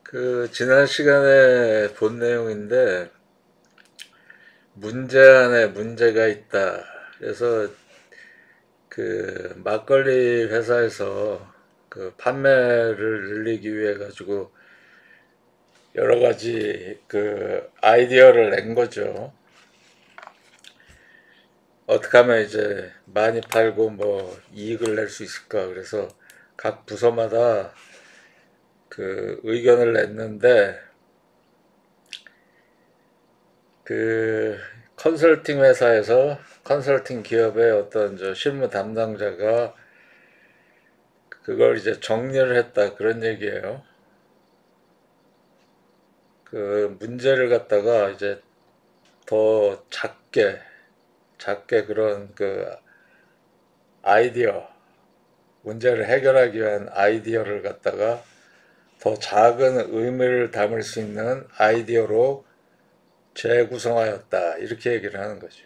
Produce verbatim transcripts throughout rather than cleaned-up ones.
그 지난 시간에 본 내용인데 문제 안에 문제가 있다. 그래서 그 막걸리 회사에서 그 판매를 늘리기 위해 가지고 여러 가지 그 아이디어를 낸 거죠. 어떻게 하면 이제 많이 팔고 뭐 이익을 낼 수 있을까. 그래서 각 부서마다 그 의견을 냈는데 그 컨설팅 회사에서 컨설팅 기업의 어떤 저 실무 담당자가 그걸 이제 정리를 했다 그런 얘기예요. 그 문제를 갖다가 이제 더 작게 작게 그런 그 아이디어 문제를 해결하기 위한 아이디어를 갖다가 더 작은 의미를 담을 수 있는 아이디어로 재구성하였다 이렇게 얘기를 하는 거지.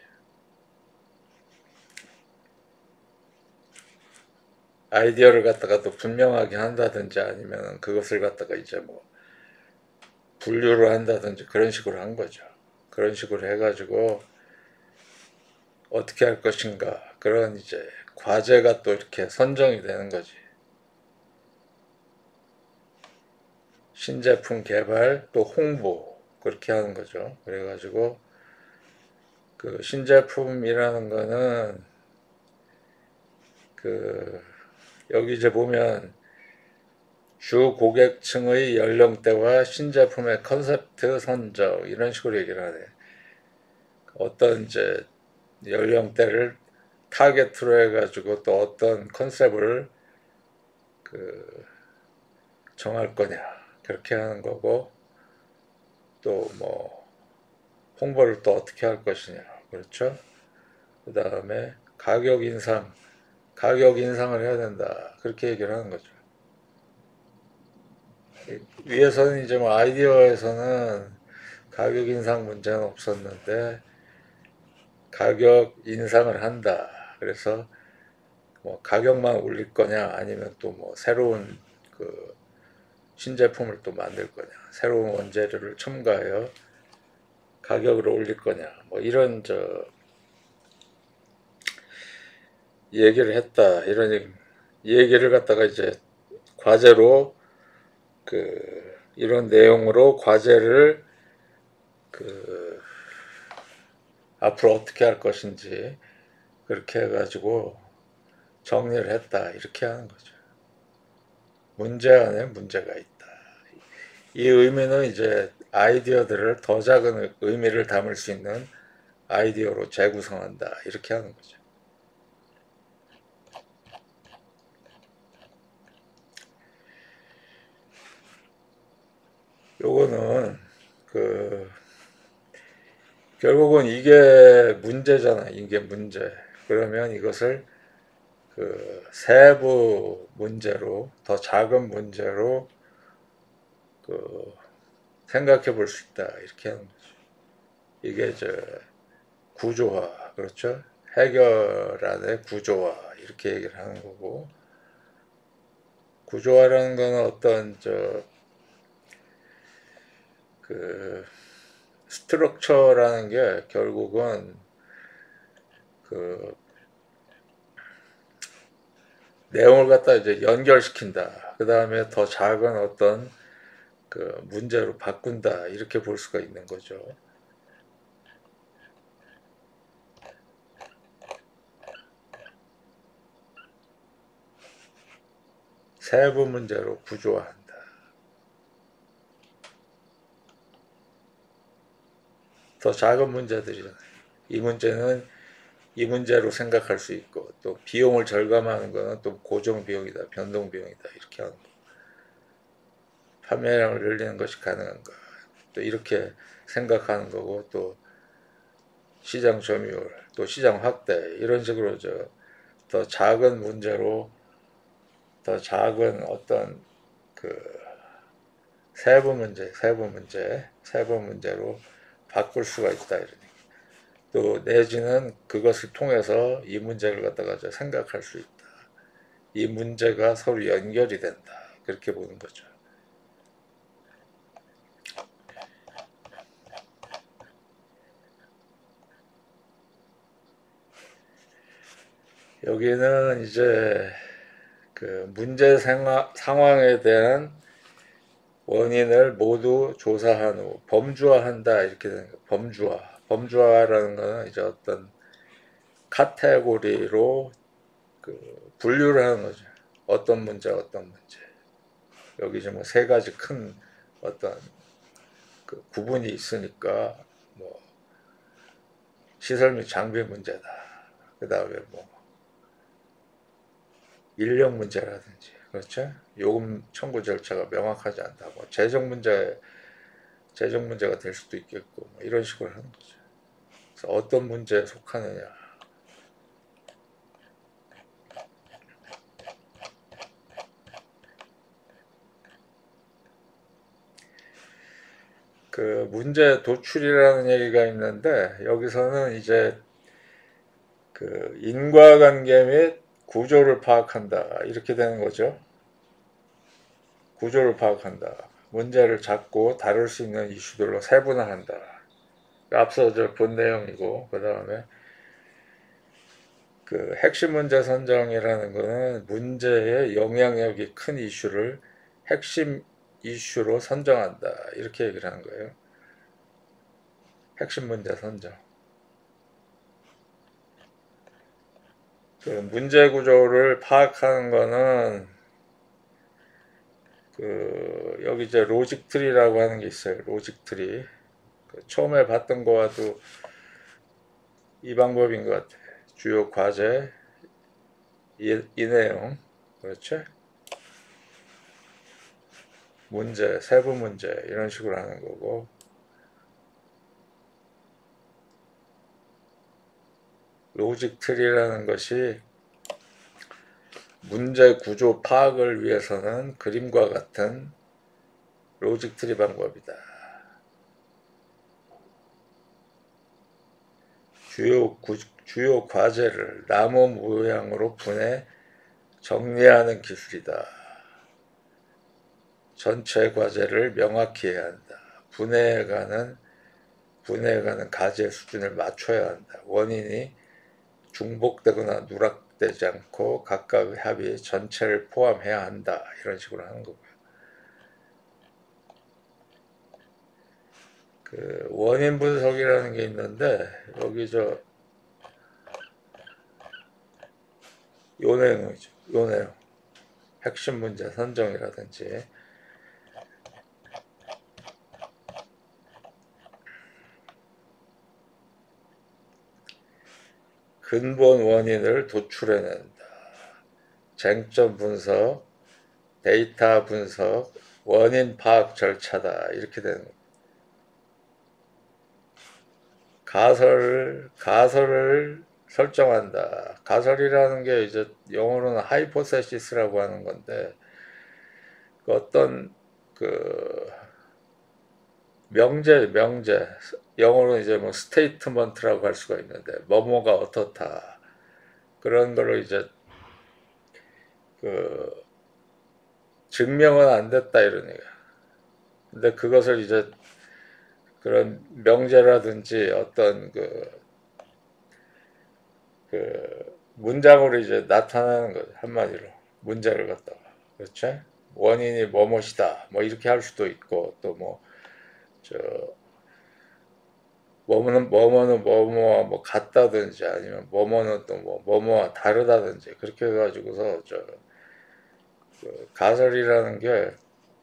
아이디어를 갖다가 또 분명하게 한다든지 아니면 그것을 갖다가 이제 뭐 분류를 한다든지 그런 식으로 한 거죠. 그런 식으로 해가지고 어떻게 할 것인가 그런 이제 과제가 또 이렇게 선정이 되는 거지. 신제품 개발 또 홍보 그렇게 하는 거죠. 그래가지고 그 신제품이라는 거는 그 여기 이제 보면 주 고객층의 연령대와 신제품의 컨셉트 선정 이런 식으로 얘기를 하네. 어떤 이제 연령대를 타겟으로 해가지고 또 어떤 컨셉을 그 정할 거냐 그렇게 하는 거고 또 뭐 홍보를 또 어떻게 할 것이냐 그렇죠. 그 다음에 가격 인상 가격 인상을 해야 된다 그렇게 얘기를 하는 거죠. 위에서는 이제 뭐 아이디어에서는 가격 인상 문제는 없었는데 가격 인상을 한다. 그래서 뭐 가격만 올릴 거냐 아니면 또 뭐 새로운 그 신제품을 또 만들 거냐 새로운 원재료를 첨가하여 가격을 올릴 거냐 뭐 이런 저 얘기를 했다 이런 얘기를 갖다가 이제 과제로 그 이런 내용으로 과제를 그 앞으로 어떻게 할 것인지 그렇게 해가지고 정리를 했다 이렇게 하는 거죠. 문제 안에 문제가 있다. 이 의미는 이제 아이디어들을 더 작은 의미를 담을 수 있는 아이디어로 재구성한다 이렇게 하는 거죠. 요거는 그 결국은 이게 문제잖아. 이게 문제. 그러면 이것을 그 세부 문제로 더 작은 문제로 그 생각해 볼 수 있다 이렇게 하는 거죠. 이게 저 구조화 그렇죠. 해결안의 구조화 이렇게 얘기를 하는 거고 구조화라는 거는 어떤 저 그 스트럭처라는 게 결국은 그 내용을 갖다 이제 연결시킨다. 그 다음에 더 작은 어떤 그 문제로 바꾼다. 이렇게 볼 수가 있는 거죠. 세부 문제로 구조화한다. 더 작은 문제들이잖아요. 이 문제는 이 문제로 생각할 수 있고 또 비용을 절감하는 거는 또 고정 비용이다. 변동 비용이다. 이렇게 하는 거. 판매량을 늘리는 것이 가능한가. 또 이렇게 생각하는 거고 또 시장 점유율, 또 시장 확대 이런 식으로 저 더 작은 문제로 더 작은 어떤 그 세부 문제, 세부 문제, 세부 문제로 바꿀 수가 있다 이러니. 또 내지는 그것을 통해서 이 문제를 갖다가 생각할 수 있다. 이 문제가 서로 연결이 된다. 그렇게 보는 거죠. 여기는 이제 그 문제 상하, 상황에 대한 원인을 모두 조사한 후 범주화한다 이렇게 되는 거예요. 범주화. 범주화라는 거는 이제 어떤 카테고리로 그 분류를 하는 거죠. 어떤 문제, 어떤 문제. 여기 이제 뭐 세 가지 큰 어떤 그 구분이 있으니까 뭐 시설 및 장비 문제다. 그 다음에 뭐 인력 문제라든지, 그렇죠? 요금 청구 절차가 명확하지 않다. 뭐 재정 문제, 재정 문제가 될 수도 있겠고, 뭐 이런 식으로 하는 거죠. 그래서 어떤 문제에 속하느냐. 그 문제 도출이라는 얘기가 있는데, 여기서는 이제 그 인과관계 및 구조를 파악한다. 이렇게 되는 거죠. 구조를 파악한다. 문제를 잡고 다룰 수 있는 이슈들로 세분화한다. 앞서 저 본 내용이고, 그 다음에 그 핵심 문제 선정이라는 거는 문제의 영향력이 큰 이슈를 핵심 이슈로 선정한다. 이렇게 얘기를 하는 거예요. 핵심 문제 선정. 그 문제 구조를 파악하는 거는 그 여기 이제 로직 트리라고 하는 게 있어요. 로직 트리. 그 처음에 봤던 거와도 이 방법인 것 같아요. 주요 과제, 이, 이 내용, 그렇죠? 문제, 세부 문제 이런 식으로 하는 거고, 로직 트리라는 것이 문제 구조 파악을 위해서는 그림과 같은 로직 트리 방법이다. 주요, 구, 주요 과제를 나무 모양으로 분해 정리하는 기술이다. 전체 과제를 명확히 해야 한다. 분해해가는 분해해가는 과제 수준을 맞춰야 한다. 원인이 중복되거나 누락되지 않고 각각의 합의 전체를 포함해야 한다. 이런 식으로 하는 거고요. 그 원인 분석이라는 게 있는데 여기 저 요 내용이죠. 요 내용. 핵심 문제 선정이라든지 근본 원인을 도출해낸다. 쟁점 분석, 데이터 분석, 원인 파악 절차다. 이렇게 되는 겁니다. 가설, 가설을 설정한다. 가설이라는 게 이제 영어로는 하이포세시스라고 하는 건데 그 어떤 그 명제, 명제 영어로는 이제 뭐 스테이트먼트라고 할 수가 있는데 뭐뭐가 어떻다 그런 걸로 이제 그 증명은 안 됐다 이런 얘기야. 근데 그것을 이제 그런 명제라든지 어떤 그, 그 문장으로 이제 나타나는 거죠. 한마디로 문제를 갖다가. 그렇죠? 원인이 뭐뭐시다 뭐 이렇게 할 수도 있고 또 뭐 저 뭐뭐는 뭐뭐는 뭐뭐와 뭐 같다든지 아니면 뭐뭐는 또 뭐 뭐뭐와 다르다든지 그렇게 해가지고서 저 그 가설이라는 게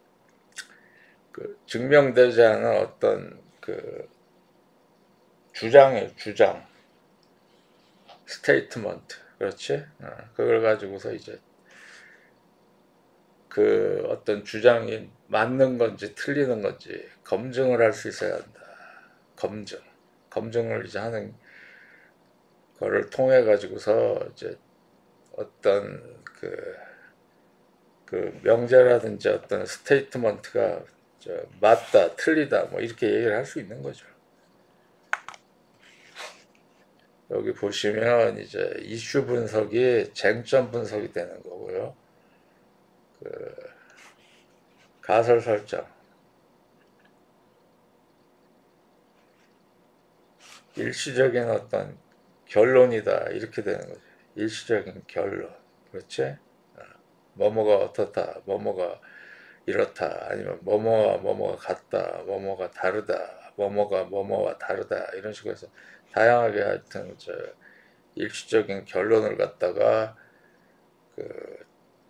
그 증명되지 않은 어떤 그 주장이에요. 주장 스테이트먼트 그렇지? 어, 그걸 가지고서 이제 그 어떤 주장이 맞는 건지 틀리는 건지 검증을 할 수 있어야 한다. 검증 검증을 이제 하는 거를 통해 가지고서 이제 어떤 그, 그 명제라든지 어떤 스테이트먼트가 저 맞다, 틀리다, 뭐 이렇게 얘기를 할 수 있는 거죠. 여기 보시면 이제 이슈 분석이 쟁점 분석이 되는 거고요. 그 가설 설정, 일시적인 어떤 결론이다 이렇게 되는 거죠. 일시적인 결론, 그렇지? 뭐뭐가 어떻다, 뭐뭐가 이렇다, 아니면 뭐뭐와 뭐뭐가 같다, 뭐뭐가 다르다, 뭐뭐가 뭐뭐와 다르다, 이런 식으로 해서 다양하게 하여튼 저 일시적인 결론을 갖다가 그,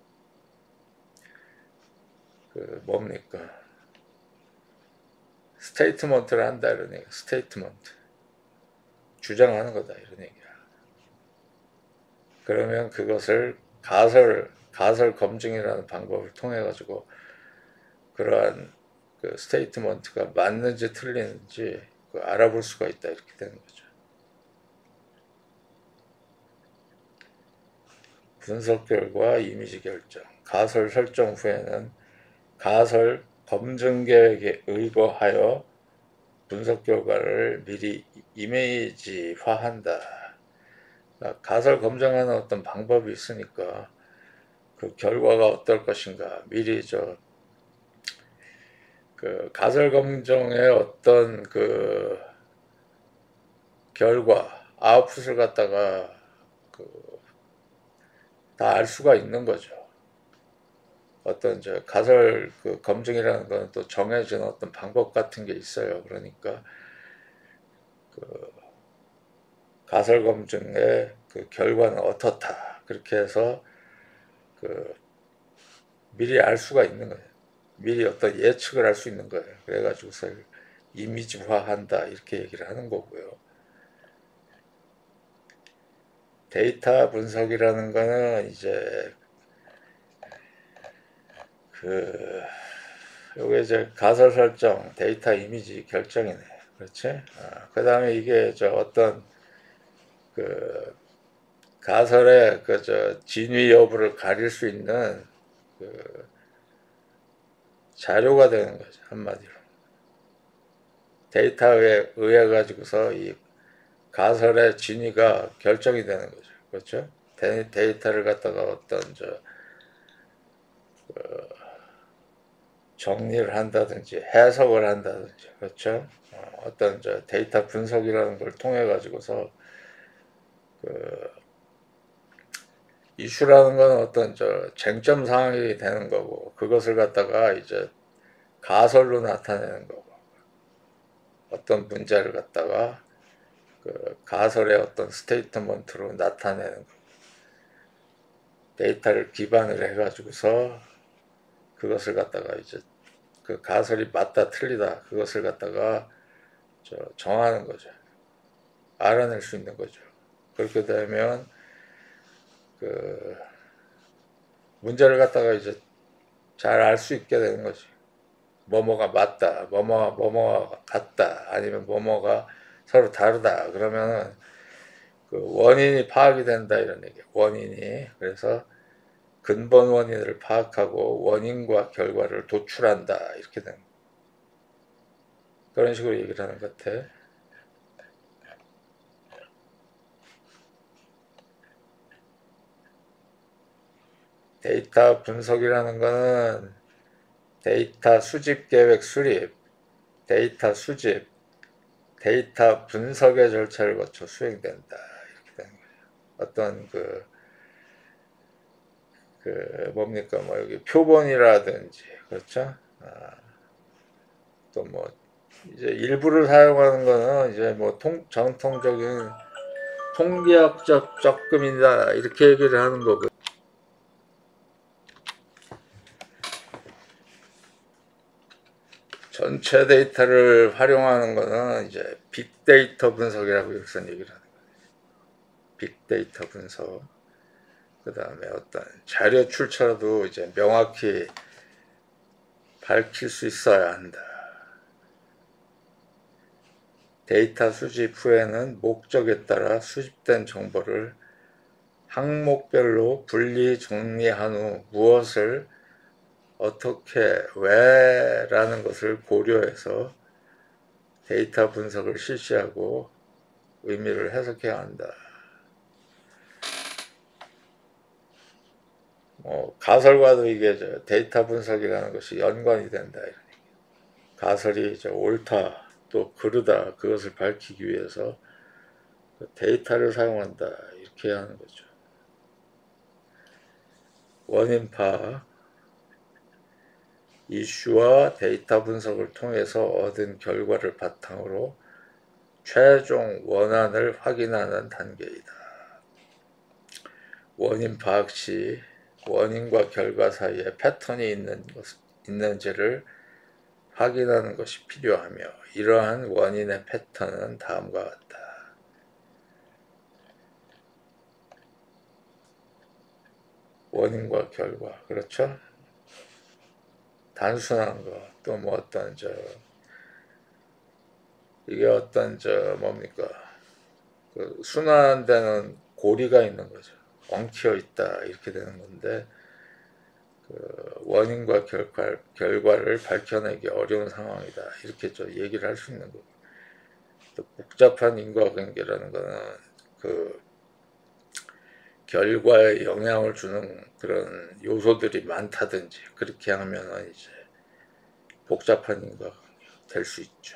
그 뭡니까? 스테이트먼트를 한다 이런 얘기야. 스테이트먼트. 주장하는 거다 이런 얘기야. 그러면 그것을 가설, 가설 검증이라는 방법을 통해 가지고 그러한 그 스테이트먼트가 맞는지 틀리는지 그 알아볼 수가 있다 이렇게 되는 거죠. 분석 결과 이미지 결정. 가설 설정 후에는 가설 검증 계획에 의거하여 분석 결과를 미리 이미지화한다. 그러니까 가설 검증하는 어떤 방법이 있으니까 그 결과가 어떨 것인가 미리 저 그 가설 검증의 어떤 그 결과 아웃풋을 갖다가 그 다 알 수가 있는 거죠. 어떤 저 가설 그 검증이라는 건 또 정해진 어떤 방법 같은 게 있어요. 그러니까 그 가설 검증의 그 결과는 어떻다. 그렇게 해서 그 미리 알 수가 있는 거예요. 미리 어떤 예측을 할 수 있는 거예요. 그래가지고서 이미지화한다 이렇게 얘기를 하는 거고요. 데이터 분석이라는 거는 이제 그 요게 이제 가설 설정, 데이터 이미지 결정이네. 그렇지? 아, 그 다음에 이게 저 어떤 그 가설의 그 저 진위 여부를 가릴 수 있는 그 자료가 되는 거죠. 한마디로. 데이터에 의해 가지고서 이 가설의 진위가 결정이 되는 거죠. 그렇죠? 데이터를 갖다가 어떤 저 그 정리를 한다든지 해석을 한다든지 그렇죠? 어, 어떤 저 데이터 분석이라는 걸 통해 가지고서 그 이슈라는 건 어떤 저 쟁점 상황이 되는 거고 그것을 갖다가 이제 가설로 나타내는 거고 어떤 문제를 갖다가 그 가설의 어떤 스테이트먼트로 나타내는 거고 데이터를 기반으로 해가지고서 그것을 갖다가 이제 그 가설이 맞다 틀리다 그것을 갖다가 저 정하는 거죠. 알아낼 수 있는 거죠. 그렇게 되면 그 문제를 갖다가 이제 잘 알 수 있게 되는 거지. 뭐뭐가 맞다, 뭐뭐가 뭐뭐가 같다, 아니면 뭐뭐가 서로 다르다. 그러면은 그 원인이 파악이 된다 이런 얘기야. 원인이 그래서 근본 원인을 파악하고 원인과 결과를 도출한다 이렇게 되는 그런 식으로 얘기를 하는 것 같아. 데이터 분석이라는 거는 데이터 수집 계획 수립, 데이터 수집, 데이터 분석의 절차를 거쳐 수행된다. 이렇게 되는 거예요. 어떤 그, 그 뭡니까 뭐 여기 표본이라든지 그렇죠? 아, 또 뭐 이제 일부를 사용하는 거는 이제 뭐 통, 전통적인 통계학적 접근이다 이렇게 얘기를 하는 거고. 전체 데이터를 활용하는 거는 이제 빅데이터 분석이라고 여기서 얘기를 하는 거예요. 빅데이터 분석. 그 다음에 어떤 자료 출처도 이제 명확히 밝힐 수 있어야 한다. 데이터 수집 후에는 목적에 따라 수집된 정보를 항목별로 분리 정리한 후 무엇을 어떻게 왜 라는 것을 고려해서 데이터 분석을 실시하고 의미를 해석해야 한다. 뭐 가설과도 이게 저 데이터 분석이라는 것이 연관이 된다. 가설이 저 옳다 또 그르다 그것을 밝히기 위해서 데이터를 사용한다 이렇게 하는 거죠. 원인 파악, 이슈와 데이터 분석을 통해서 얻은 결과를 바탕으로 최종 원안을 확인하는 단계이다. 원인 파악 시 원인과 결과 사이에 패턴이 있는 것, 있는지를 확인하는 것이 필요하며 이러한 원인의 패턴은 다음과 같다. 원인과 결과, 그렇죠? 단순한 거, 또 뭐 어떤 저 이게 어떤 저 뭡니까? 그 순환되는 고리가 있는 거죠. 엉켜 있다 이렇게 되는 건데 그 원인과 결과, 결과를 밝혀내기 어려운 상황이다 이렇게 저 얘기를 할 수 있는 거고 또 복잡한 인과관계라는 거는 그 결과에 영향을 주는 그런 요소들이 많다든지 그렇게 하면은 이제 복잡한 인과관계가 될 수 있죠.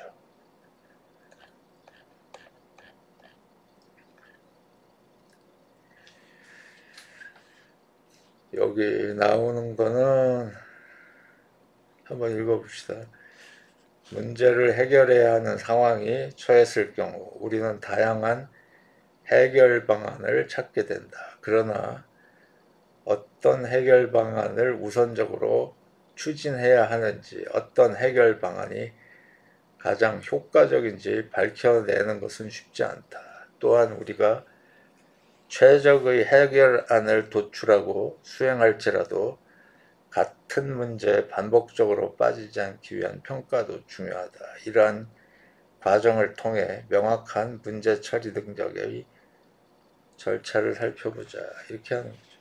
여기 나오는 거는 한번 읽어봅시다. 문제를 해결해야 하는 상황이 처했을 경우 우리는 다양한 해결 방안을 찾게 된다. 그러나 어떤 해결 방안을 우선적으로 추진해야 하는지, 어떤 해결 방안이 가장 효과적인지 밝혀내는 것은 쉽지 않다. 또한 우리가 최적의 해결안을 도출하고 수행할지라도 같은 문제에 반복적으로 빠지지 않기 위한 평가도 중요하다. 이러한 과정을 통해 명확한 문제 처리 능력의 절차를 살펴보자. 이렇게 하는 거죠.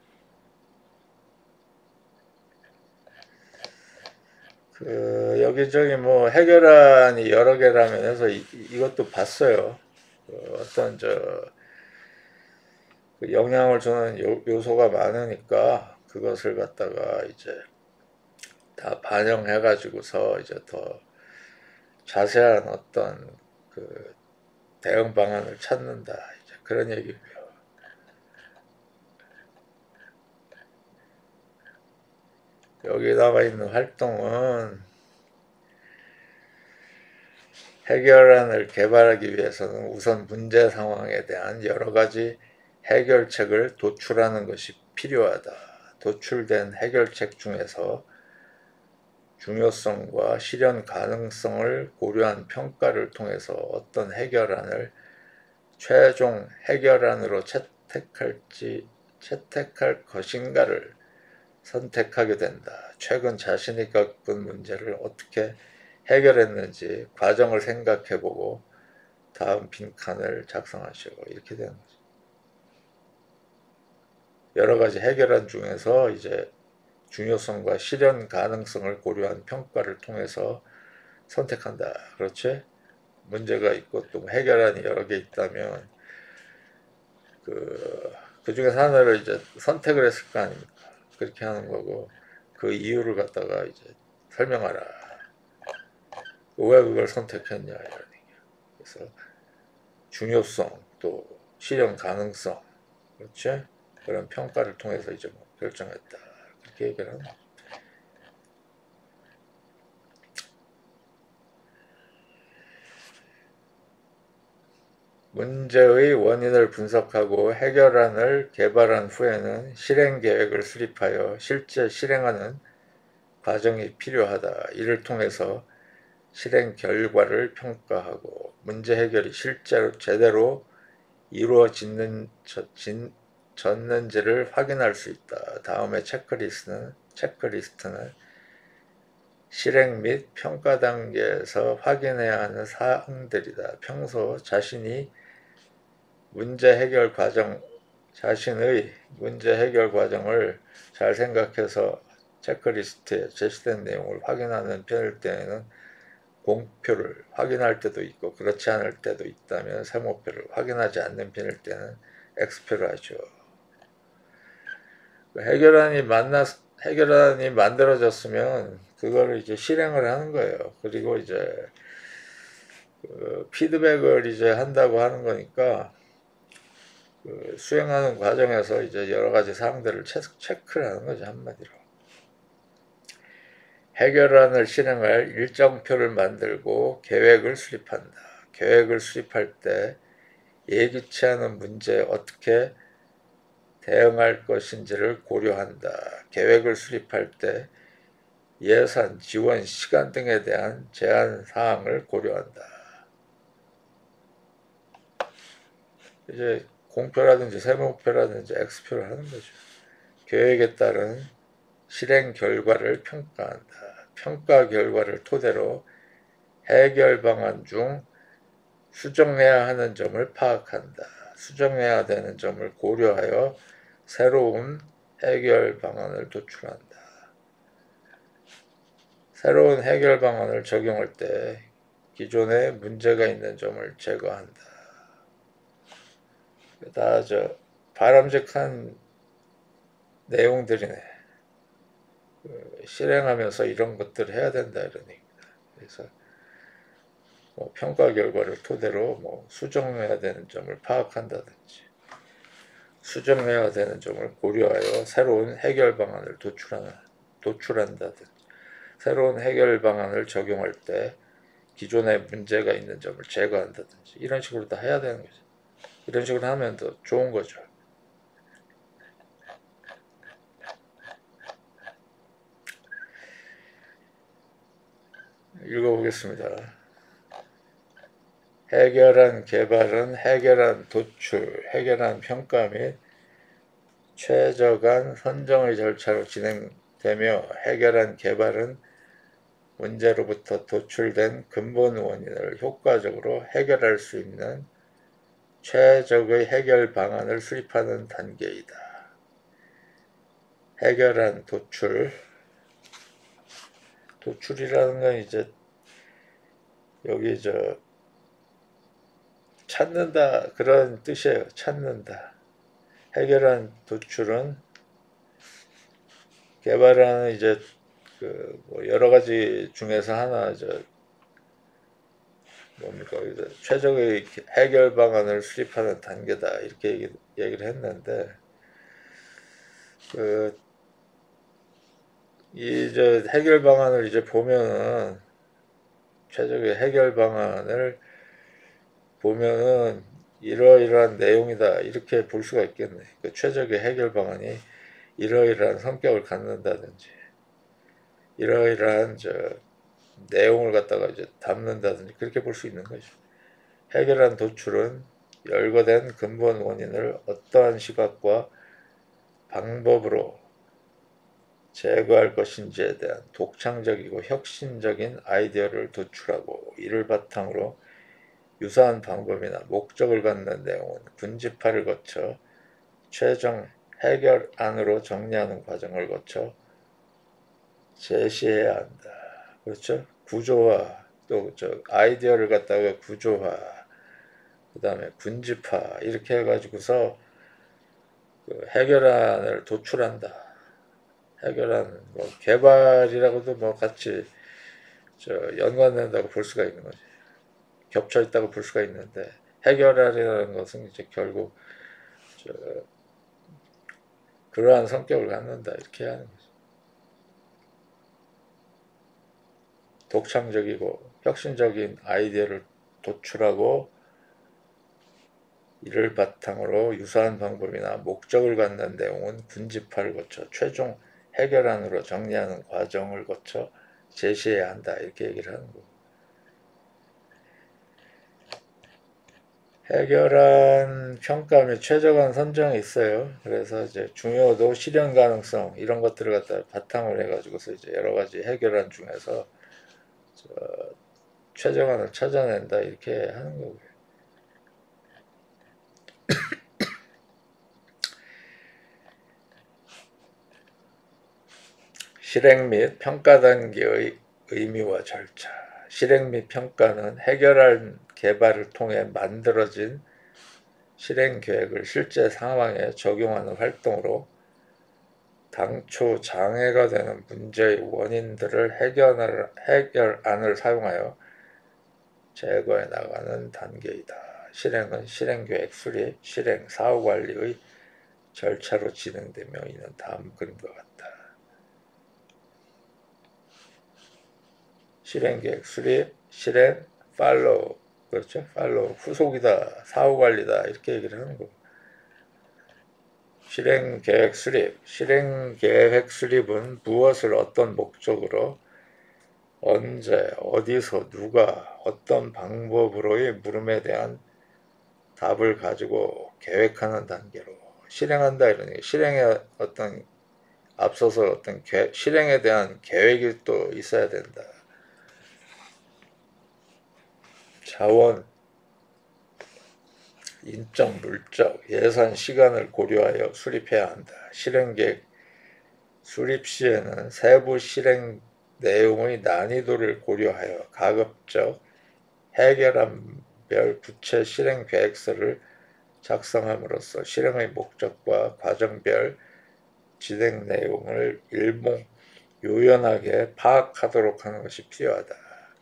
그 여기저기 뭐 해결안이 여러 개라면 해서 이, 이것도 봤어요. 그 어떤 저 그 영향을 주는 요, 요소가 많으니까 그것을 갖다가 이제 다 반영해 가지고서 이제 더 자세한 어떤 그 대응 방안을 찾는다 이제 그런 얘기고요. 여기 나와 있는 활동은 해결안을 개발하기 위해서는 우선 문제 상황에 대한 여러 가지 해결책을 도출하는 것이 필요하다. 도출된 해결책 중에서 중요성과 실현 가능성을 고려한 평가를 통해서 어떤 해결안을 최종 해결안으로 채택할지 채택할 것인가를 선택하게 된다. 최근 자신이 겪은 문제를 어떻게 해결했는지 과정을 생각해보고 다음 빈칸을 작성하시고 이렇게 되는 거죠. 여러 가지 해결안 중에서 이제 중요성과 실현 가능성을 고려한 평가를 통해서 선택한다. 그렇지? 문제가 있고 또 해결안이 여러 개 있다면 그, 그 중에서 하나를 이제 선택을 했을 거 아닙니까? 그렇게 하는 거고 그 이유를 갖다가 이제 설명하라. 왜 그걸 선택했냐 이런 얘기야. 그래서 중요성 또 실현 가능성 그렇지? 그런 평가를 통해서 이제 뭐 결정했다. 그렇게 얘기를 하는 거죠. 문제의 원인을 분석하고 해결안을 개발한 후에는 실행 계획을 수립하여 실제 실행하는 과정이 필요하다. 이를 통해서 실행 결과를 평가하고 문제 해결이 실제로 제대로 이루어졌는, 졌는지를 확인할 수 있다. 다음의 체크리스트는, 체크리스트는 실행 및 평가 단계에서 확인해야 하는 사항들이다. 평소 자신이 문제 해결 과정, 자신의 문제 해결 과정을 잘 생각해서 체크리스트에 제시된 내용을 확인하는 편일 때에는 공표를 확인할 때도 있고 그렇지 않을 때도 있다면 세모표를 확인하지 않는 편일 때는 X표를 하죠. 해결안이 만났 해결안이 만들어졌으면 그거를 이제 실행을 하는 거예요. 그리고 이제 그 피드백을 이제 한다고 하는 거니까 그 수행하는 과정에서 이제 여러 가지 사항들을 체크를 하는 거죠, 한마디로. 해결안을 실행할 일정표를 만들고 계획을 수립한다. 계획을 수립할 때 예기치 않은 문제에 어떻게 대응할 것인지를 고려한다. 계획을 수립할 때 예산, 지원, 시간 등에 대한 제한 사항을 고려한다. 이제 공표라든지 세목표라든지 엑스표를 하는 거죠. 계획에 따른 실행 결과를 평가한다. 평가 결과를 토대로 해결 방안 중 수정해야 하는 점을 파악한다. 수정해야 되는 점을 고려하여 새로운 해결 방안을 도출한다. 새로운 해결 방안을 적용할 때 기존에 문제가 있는 점을 제거한다. 다 저 바람직한 내용들이네. 그 실행하면서 이런 것들을 해야 된다 이런 얘기입니다. 그래서 뭐 평가 결과를 토대로 뭐 수정해야 되는 점을 파악한다든지 수정해야 되는 점을 고려하여 새로운 해결 방안을 도출하는, 도출한다든지 새로운 해결 방안을 적용할 때 기존에 문제가 있는 점을 제거한다든지 이런 식으로 다 해야 되는 거죠. 이런 식으로 하면 더 좋은 거죠. 읽어보겠습니다. 해결안 개발은 해결안 도출, 해결안 평가 및 최저간 선정의 절차로 진행되며 해결안 개발은 문제로부터 도출된 근본 원인을 효과적으로 해결할 수 있는 최적의 해결 방안을 수립하는 단계이다. 해결안 도출, 도출이라는 건 이제 여기 저 찾는다 그런 뜻이에요. 찾는다. 해결안 도출은 개발하는 이제 그 뭐 여러 가지 중에서 하나 저 뭡니까 최적의 해결 방안을 수립하는 단계다 이렇게 얘기, 얘기를 했는데 그 이 저 해결 방안을 이제 보면은 최적의 해결 방안을 보면은 이러이러한 내용이다 이렇게 볼 수가 있겠네. 그 최적의 해결 방안이 이러이러한 성격을 갖는다든지 이러이러한 저 내용을 갖다가 이제 담는다든지 그렇게 볼 수 있는 거죠. 해결안 도출은 열거된 근본 원인을 어떠한 시각과 방법으로 제거할 것인지에 대한 독창적이고 혁신적인 아이디어를 도출하고 이를 바탕으로 유사한 방법이나 목적을 갖는 내용은 군집화를 거쳐 최종 해결안으로 정리하는 과정을 거쳐 제시해야 한다. 그렇죠? 구조화, 또 저 아이디어를 갖다가 구조화, 그 다음에 군집화 이렇게 해가지고서 그 해결안을 도출한다. 해결안 뭐 개발이라고도 뭐 같이 저 연관된다고 볼 수가 있는 거지. 겹쳐 있다고 볼 수가 있는데 해결안이라는 것은 이제 결국 저 그러한 성격을 갖는다 이렇게 하는 거죠. 독창적이고 혁신적인 아이디어를 도출하고 이를 바탕으로 유사한 방법이나 목적을 갖는 내용은 군집화를 거쳐 최종 해결안으로 정리하는 과정을 거쳐 제시해야 한다 이렇게 얘기를 하는 거고 해결안 평가 및 최저간 선정이 있어요. 그래서 이제 중요도 실현 가능성 이런 것들을 갖다 바탕으로 해가지고서 이제 여러 가지 해결안 중에서 최저간을 찾아낸다 이렇게 하는 거고요. 실행 및 평가 단계의 의미와 절차. 실행 및 평가는 해결안 개발을 통해 만들어진 실행 계획을 실제 상황에 적용하는 활동으로 당초 장애가 되는 문제의 원인들을 해결을, 해결안을 사용하여 제거해 나가는 단계이다. 실행은 실행계획 수립, 실행, 사후관리의 절차로 진행되며 이는 다음 그림과 같다. 실행계획 수립, 실행, 팔로우, 그렇죠? 팔로우, 후속이다, 사후관리다 이렇게 얘기를 하는 거고. 실행계획 수립, 실행계획 수립은 무엇을 어떤 목적으로 언제, 어디서, 누가, 어떤 방법으로의 물음에 대한 답을 가지고 계획하는 단계로 실행한다 이러니 실행에 어떤 앞서서 어떤 계, 실행에 대한 계획이 또 있어야 된다. 자원, 인적, 물적, 예산, 시간을 고려하여 수립해야 한다. 실행계획 수립 시에는 세부 실행 내용의 난이도를 고려하여 가급적 해결함별 구체 실행 계획서를 작성함으로써 실행의 목적과 과정별 진행 내용을 일목 요연하게 파악하도록 하는 것이 필요하다.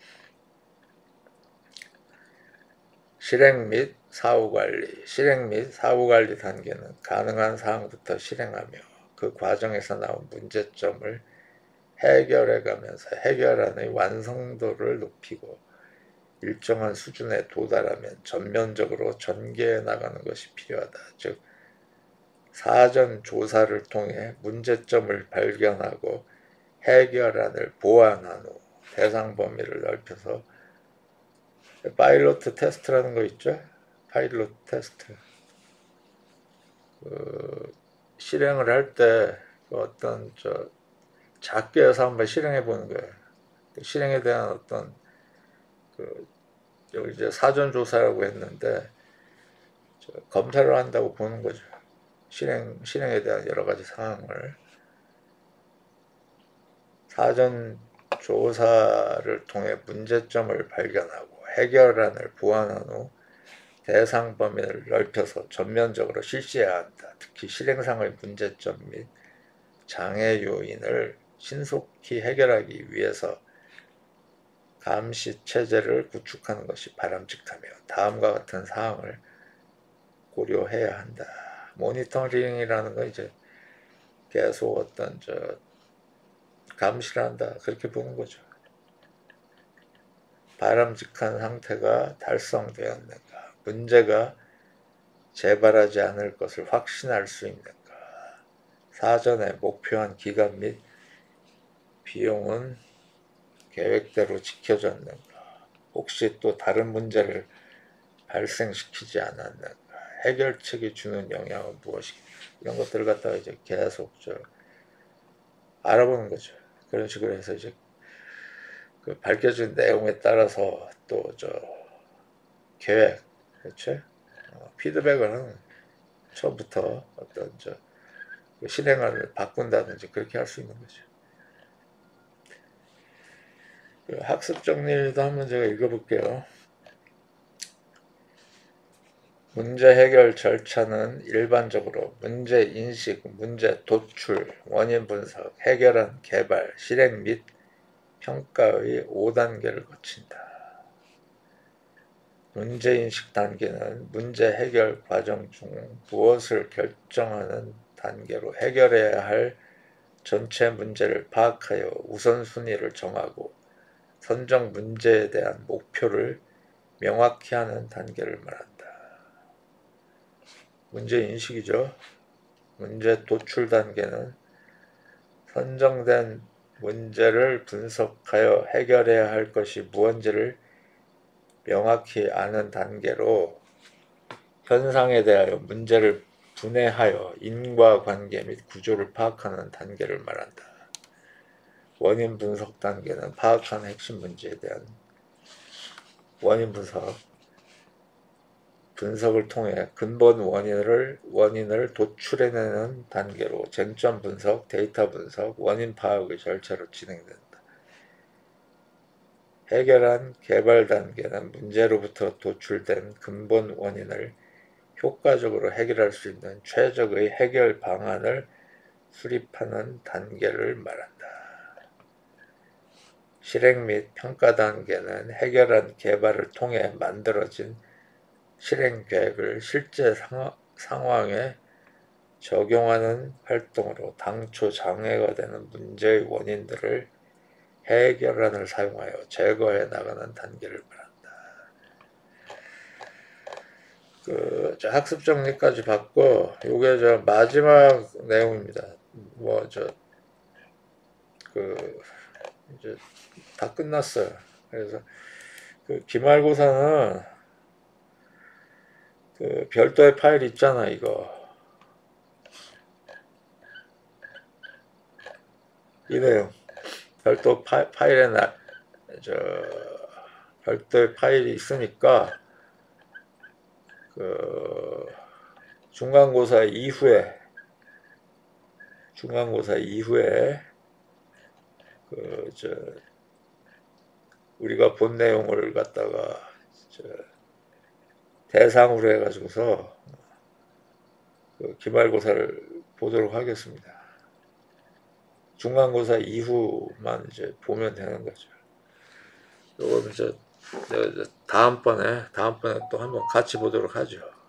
실행 및 사후관리, 실행 및 사후관리 단계는 가능한 사항부터 실행하며 그 과정에서 나온 문제점을 해결해가면서 해결안의 완성도를 높이고 일정한 수준에 도달하면 전면적으로 전개해 나가는 것이 필요하다. 즉 사전 조사를 통해 문제점을 발견하고 해결안을 보완한 후 대상 범위를 넓혀서 파일로트 테스트라는 거 있죠? 파일로트 테스트. 그 실행을 할 때 어떤 저 작게 해서 한번 실행해 보는 거예요. 실행에 대한 어떤 그 여기 이제 사전 조사라고 했는데 검사를 한다고 보는 거죠. 실행 실행에 대한 여러 가지 사항을 사전 조사를 통해 문제점을 발견하고 해결안을 보완한 후 대상 범위를 넓혀서 전면적으로 실시해야 한다. 특히 실행상의 문제점 및 장애 요인을 신속히 해결하기 위해서 감시 체제를 구축하는 것이 바람직하며 다음과 같은 사항을 고려해야 한다. 모니터링이라는 건 이제 계속 어떤 저 감시를 한다 그렇게 보는 거죠. 바람직한 상태가 달성되었는가, 문제가 재발하지 않을 것을 확신할 수 있는가, 사전에 목표한 기간 및 비용은 계획대로 지켜졌는가, 혹시 또 다른 문제를 발생시키지 않았는가, 해결책이 주는 영향은 무엇인가, 이런 것들을 갖다가 이제 계속 저 알아보는 거죠. 그런 식으로 해서 이제 그 밝혀진 내용에 따라서 또 저 계획, 그렇죠? 어, 피드백을 하는 처음부터 어떤 저 실행을 바꾼다든지 그렇게 할 수 있는 거죠. 그 학습 정리도 한번 제가 읽어볼게요. 문제 해결 절차는 일반적으로 문제 인식, 문제 도출, 원인 분석, 해결안 개발, 실행 및 평가의 오 단계를 거친다. 문제인식 단계는 문제 해결 과정 중 무엇을 결정하는 단계로 해결해야 할 전체 문제를 파악하여 우선순위를 정하고 선정 문제에 대한 목표를 명확히 하는 단계를 말한다. 문제인식이죠. 문제 도출 단계는 선정된 문제를 분석하여 해결해야 할 것이 무언지를 명확히 아는 단계로 현상에 대하여 문제를 분해하여 인과관계 및 구조를 파악하는 단계를 말한다. 원인 분석 단계는 파악한 핵심 문제에 대한 원인 분석, 분석을 통해 근본 원인을, 원인을 도출해내는 단계로 쟁점 분석, 데이터 분석, 원인 파악의 절차로 진행된다. 해결안 개발 단계는 문제로부터 도출된 근본 원인을 효과적으로 해결할 수 있는 최적의 해결 방안을 수립하는 단계를 말한다. 실행 및 평가 단계는 해결안 개발을 통해 만들어진 실행 계획을 실제 상황, 상황에 적용하는 활동으로 당초 장애가 되는 문제의 원인들을 해결안을 사용하여 제거해 나가는 단계를 말한다. 그 학습 정리까지 받고 요게 저 마지막 내용입니다. 뭐 저 그 이제 다 끝났어요. 그래서 그 기말고사는 그 별도의 파일 있잖아 이거. 이 내용 별도 파, 파일에 나, 저 별도의 파일이 있으니까 그 중간고사 이후에 중간고사 이후에 그 저 우리가 본 내용을 갖다가 저 대상으로 해가지고서 그 기말고사를 보도록 하겠습니다. 중간고사 이후만 이제 보면 되는 거죠. 요거는 저 다음번에 다음번에 또 한번 같이 보도록 하죠.